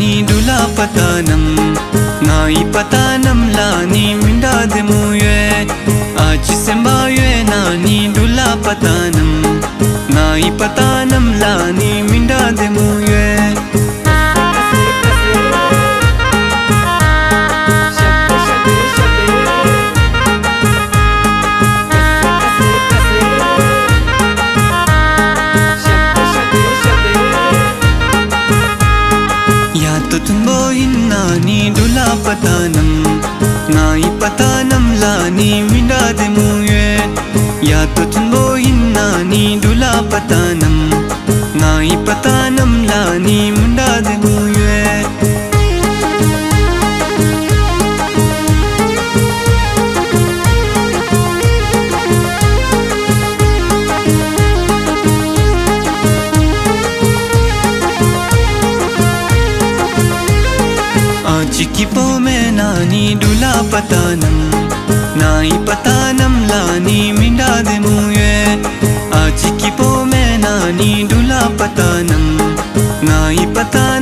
lani dula patanam nai patanam lani minda de muye aaj semba ye nani dula patanam nai patanam lani minda de muye nani dula patanam nai patanam lani minda de muye ya to tunbo nani dula patanam nai patanam lani minda de muye Chikipo me nani dula patanam nai patanam lani minda de muye chikipo me nani dula patanam nai patanam